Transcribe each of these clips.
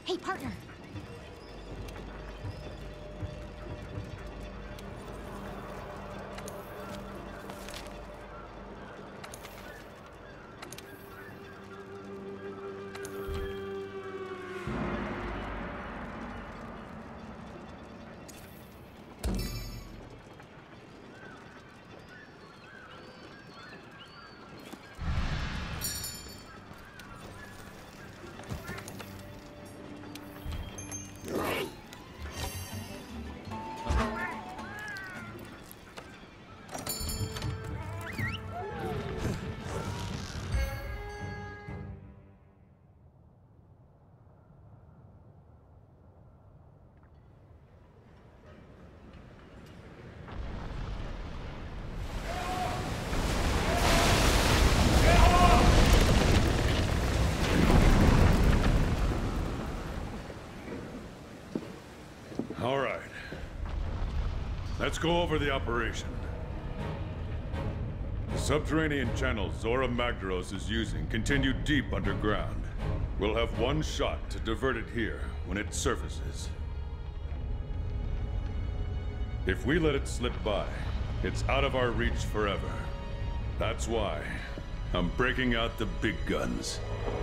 Hey, partner. All right. Let's go over the operation. The subterranean channels Zora Magdaros is using continue deep underground. We'll have one shot to divert it here when it surfaces. If we let it slip by, it's out of our reach forever. That's why I'm breaking out the big guns.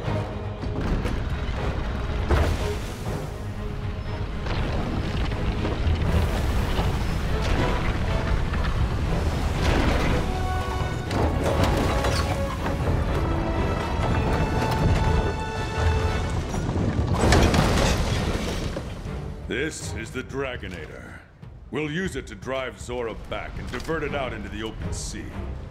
This is the Dragonator. We'll use it to drive Zora back and divert it out into the open sea.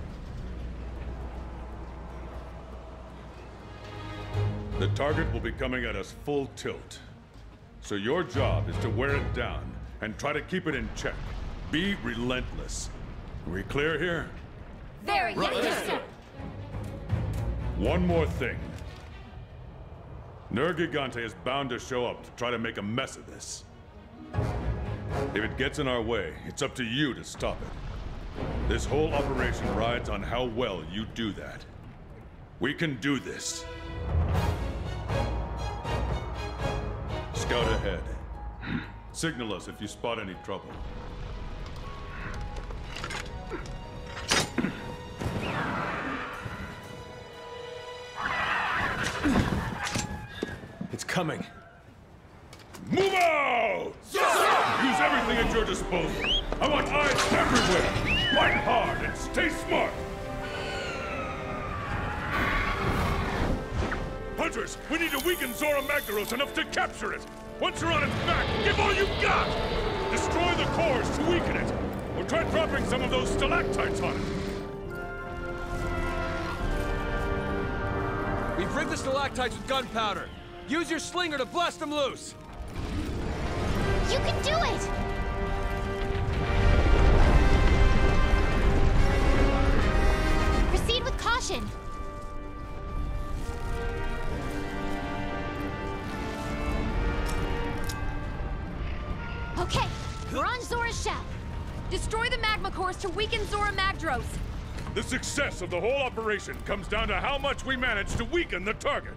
The target will be coming at us full tilt. So your job is to wear it down and try to keep it in check. Be relentless. Are we clear here? Very yes, sir. One more thing. Nergigante is bound to show up to try to make a mess of this. If it gets in our way, it's up to you to stop it. This whole operation rides on how well you do that. We can do this. Scout ahead. Signal us if you spot any trouble. It's coming. Move out! Use everything at your disposal. I want eyes everywhere. Fight hard and stay smart. Hunters, we need to weaken Zora Magdaros enough to capture it. Once you're on its back, give all you've got. Destroy the cores to weaken it. Or try dropping some of those stalactites on it. We've rigged the stalactites with gunpowder. Use your slinger to blast them loose. You can do it! Proceed with caution. Okay, we're on Zora's shell. Destroy the magma cores to weaken Zora Magdaros. The success of the whole operation comes down to how much we manage to weaken the target.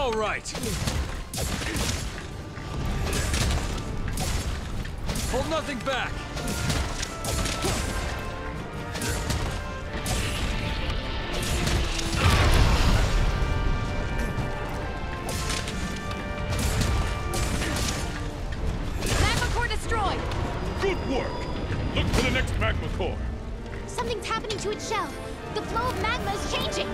All right. Hold nothing back. Magma core destroyed! Good work! Look for the next magma core. Something's happening to its shell. The flow of magma is changing.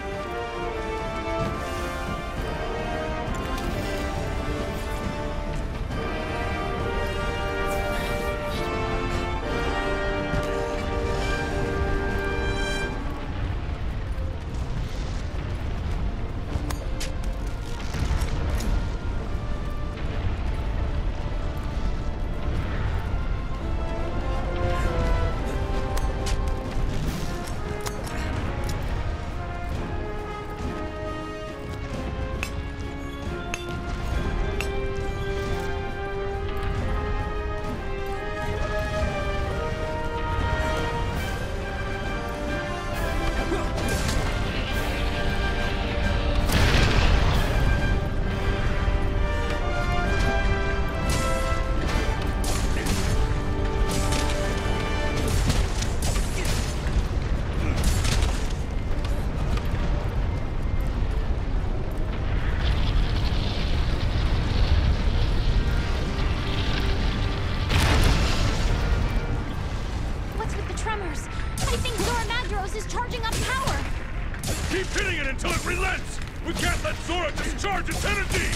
Keep hitting it until it relents! We can't let Zora discharge its energy!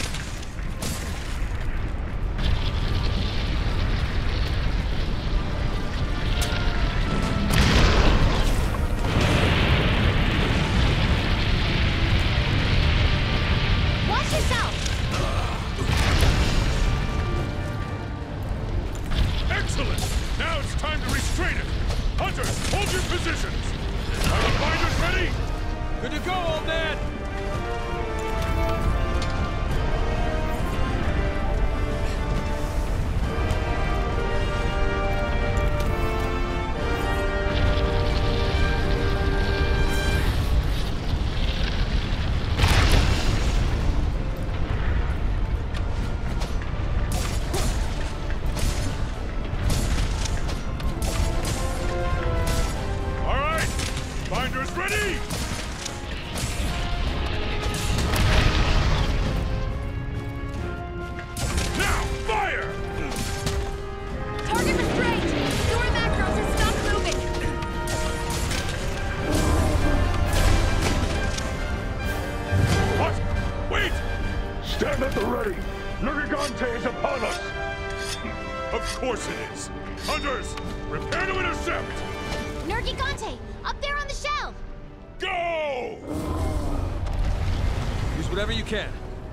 Watch yourself! Excellent! Now it's time to restrain it! Hunters, hold your positions! Are the binders ready? Good to go, old man! All right! Binders ready! Now, fire! Target restrained! Zora Macros has stopped moving! What? Wait! Stand at the ready! Nergigante is upon us! Of course it is! Hunters, prepare to intercept! Nergigante! Up there on the shell! Go! Use whatever you can.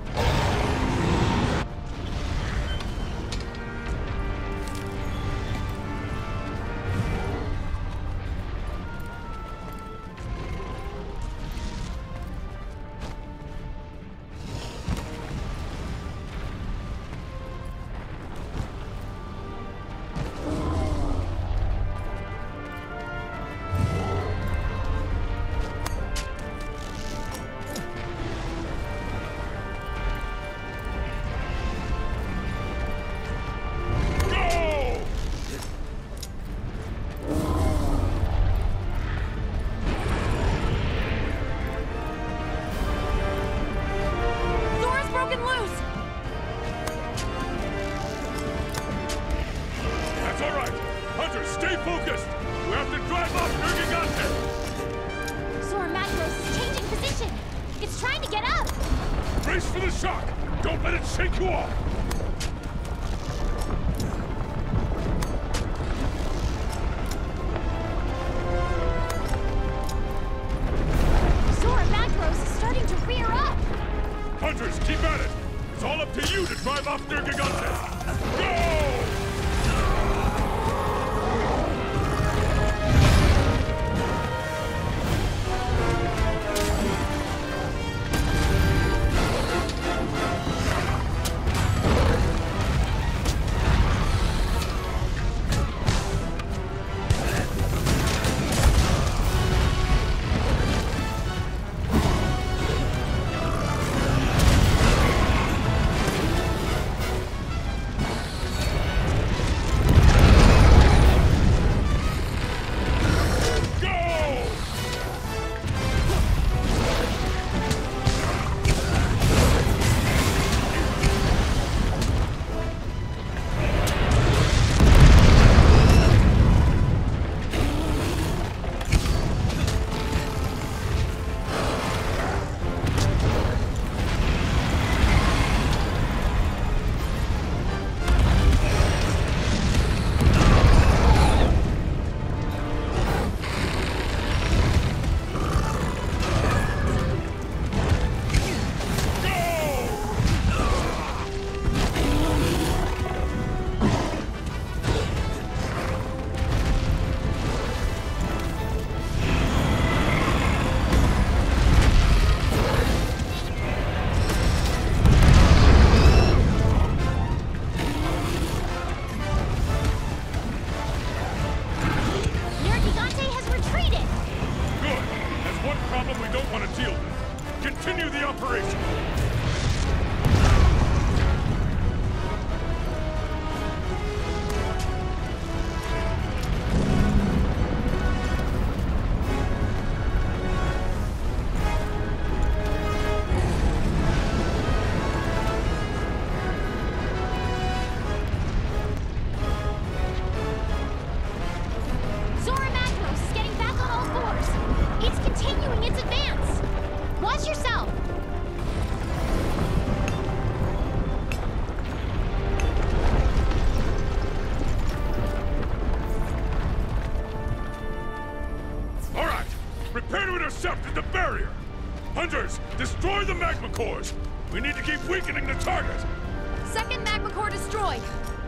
Go! Zora's broken loose! That's all right! Hunters, stay focused! We have to drive off Nergigante! Zora Macros is changing position! It's trying to get up! Brace for the shock! Don't let it shake you off! Zora Macros is starting to rear up! Hunters, keep at it! It's all up to you to drive off Nergigante! Go! intercepted the barrier! Hunters, destroy the magma cores! We need to keep weakening the target! Second magma core destroyed.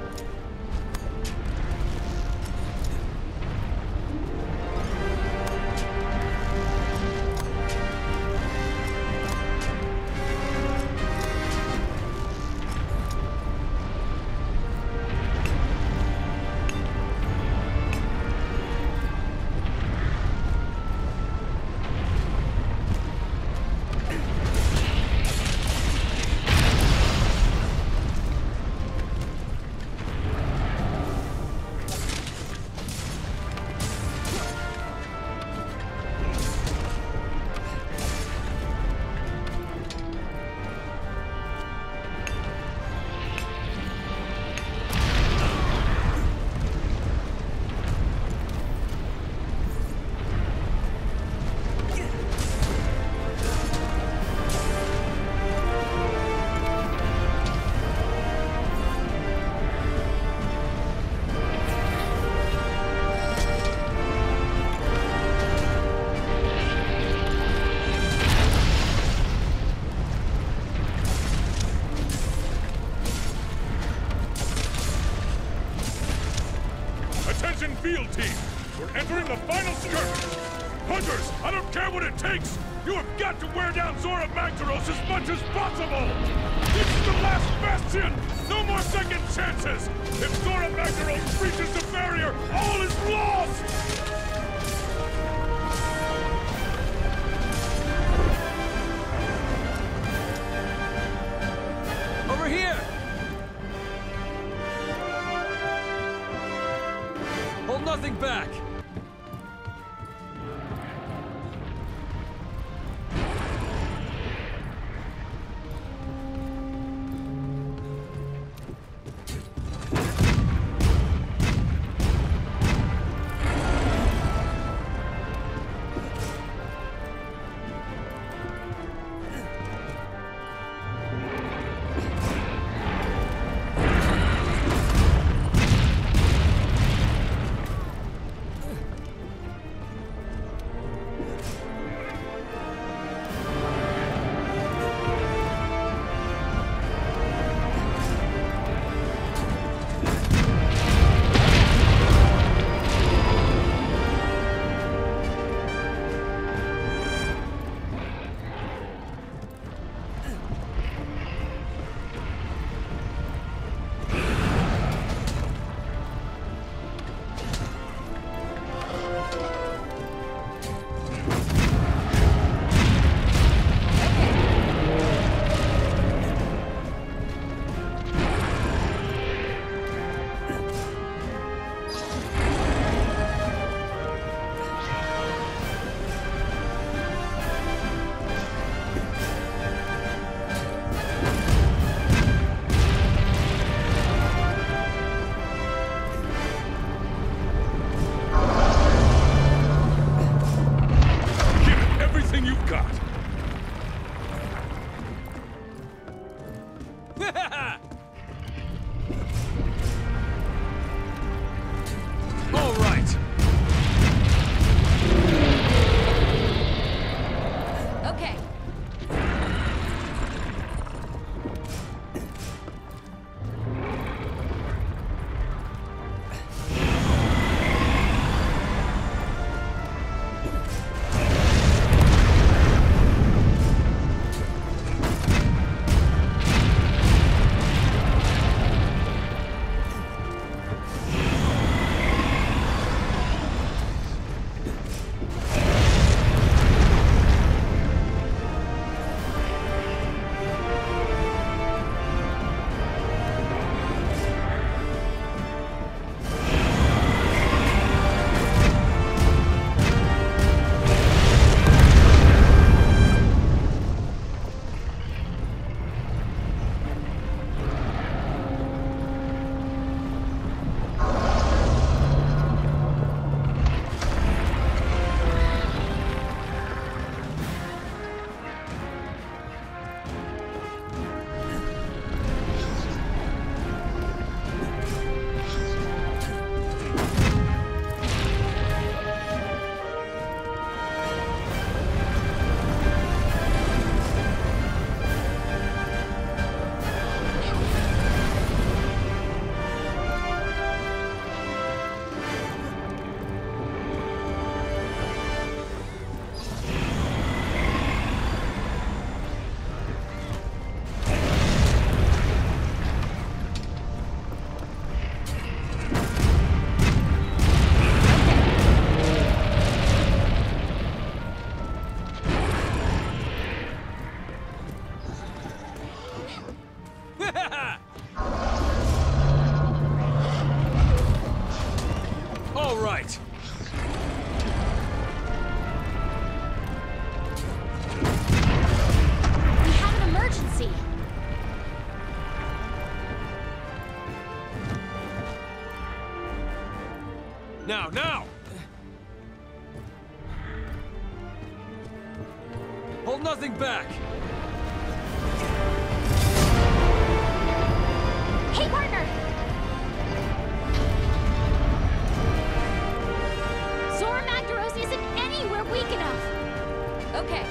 Attention field team! We're entering the final skirmish! Hunters, I don't care what it takes! You have got to wear down Zora Magdaros as much as possible! This is the last bastion! No more second chances! If Zora Magdaros breaches the barrier, all is lost! Over here! Hold nothing back! All right. Okay. Now, now! Hold nothing back! Hey, partner! Zora Magdaros isn't anywhere weak enough! Okay.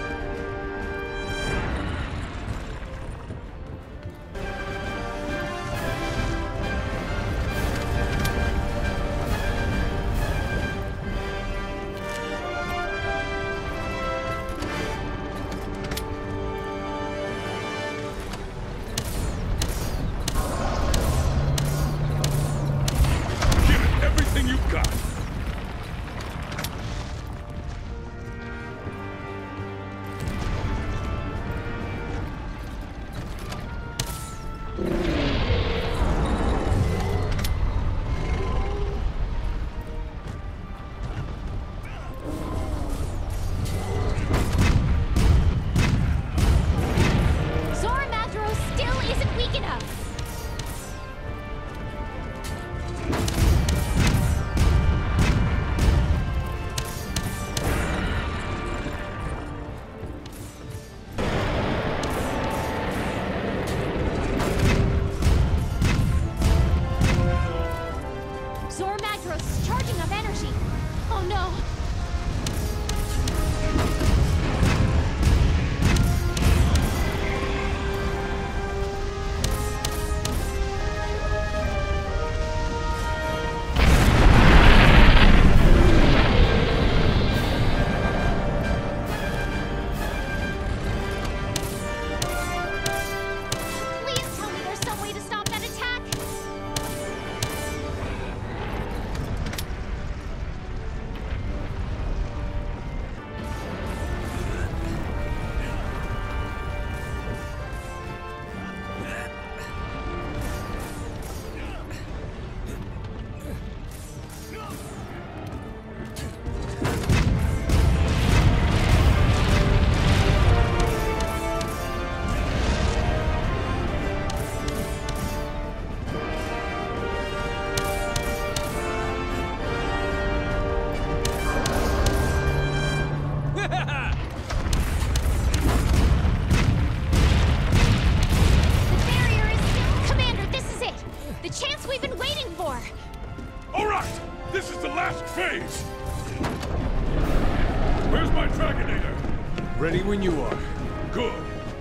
Ready when you are. Good.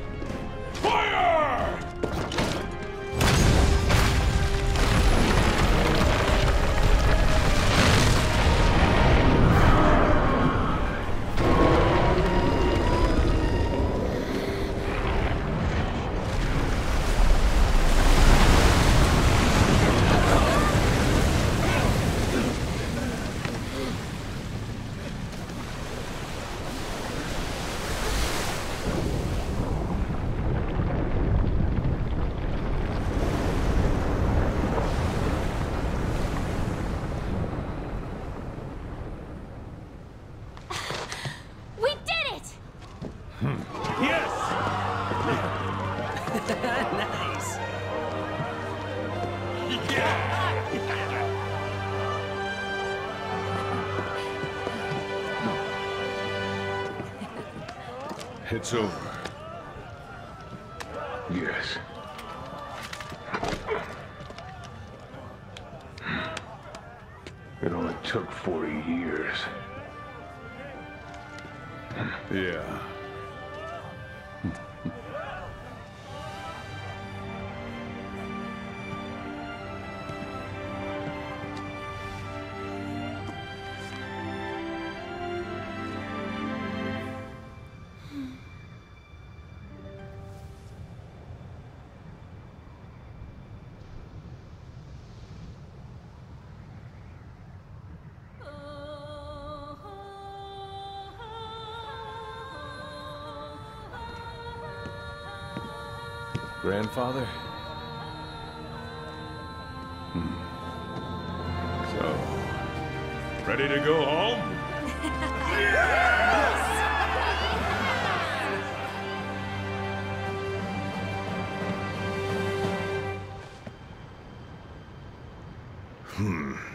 Fire! Nice. It's over. Yes. It only took 40 years. Yeah. Grandfather? So, ready to go home? Hmm.